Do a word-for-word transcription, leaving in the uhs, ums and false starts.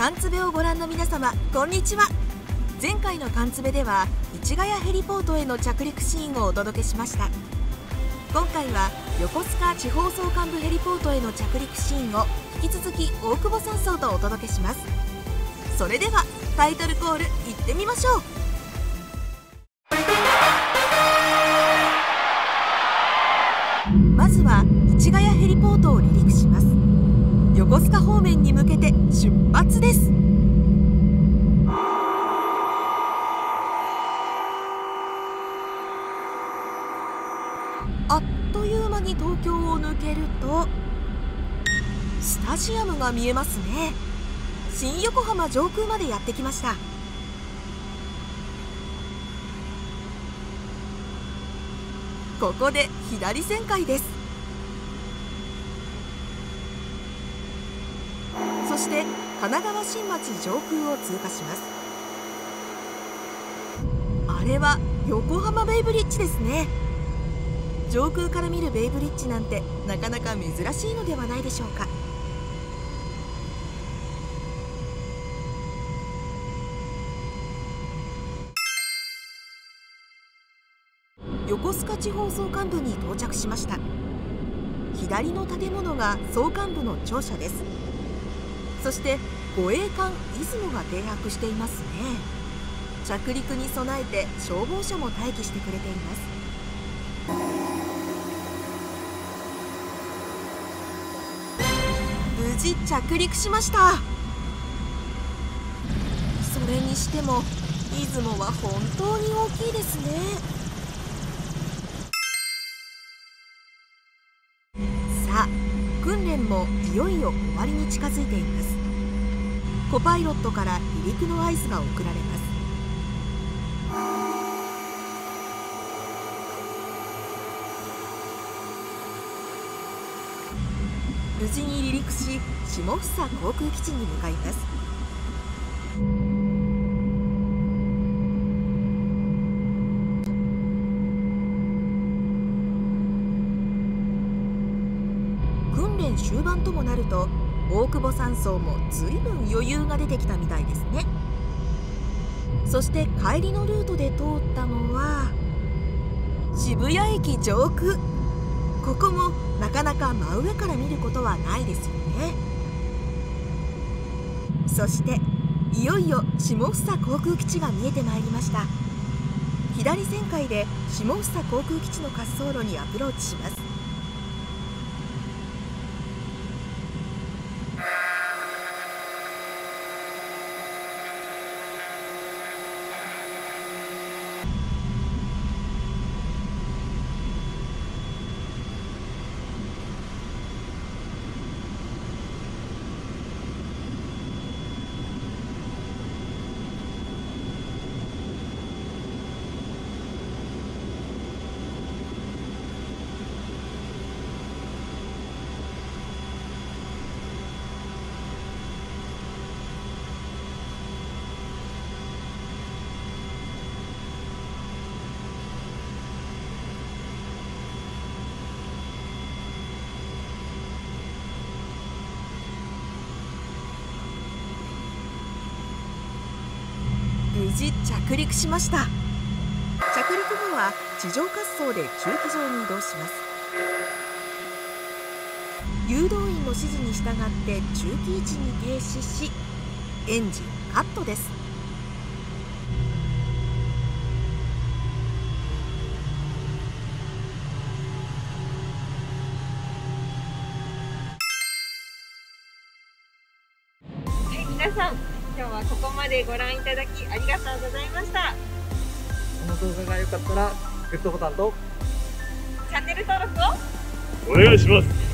缶詰をご覧の皆様、こんにちは。前回の缶詰では市ヶ谷ヘリポートへの着陸シーンをお届けしました。今回は横須賀地方総監部ヘリポートへの着陸シーンを引き続き大久保山荘とお届けします。それではタイトルコールいってみましょう。まずは市ヶ谷ヘリポートを離陸します。横須賀方面に向けて出発です。あっという間に東京を抜けるとスタジアムが見えますね。新横浜上空までやってきました。ここで左旋回です。そして神奈川新町上空を通過します。あれは横浜ベイブリッジですね。上空から見るベイブリッジなんてなかなか珍しいのではないでしょうか。横須賀地方総監部に到着しました。左の建物が総監部の庁舎です。そして護衛艦出雲が停泊していますね。着陸に備えて消防車も待機してくれています。無事着陸しました。それにしても出雲は本当に大きいですね。さあ、訓練もいよいよ終わりに近づいています。コパイロットから離陸の合図が送られます。無事に離陸し、下総航空基地に向かいます。訓練終盤ともなると大久保山荘もずいぶん余裕が出てきたみたいですね。そして帰りのルートで通ったのは渋谷駅上空。ここもなかなか真上から見ることはないですよね。そしていよいよ下総航空基地が見えてまいりました。左旋回で下総航空基地の滑走路にアプローチします。無事着陸しました。着陸後は地上滑走で駐機場に移動します。誘導員の指示に従って駐機位置に停止し、エンジンカットです。 はい、皆さん今日はここまでご覧いただきありがとうございました。 この動画が良かったらグッドボタンとチャンネル登録をお願いします。